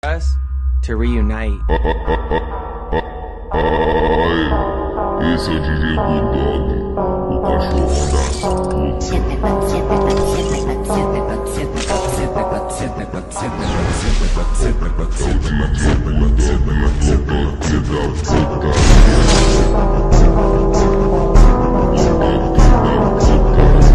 us to reunite. Ai, esse é o DJ Bulldog, o cachorro das putas.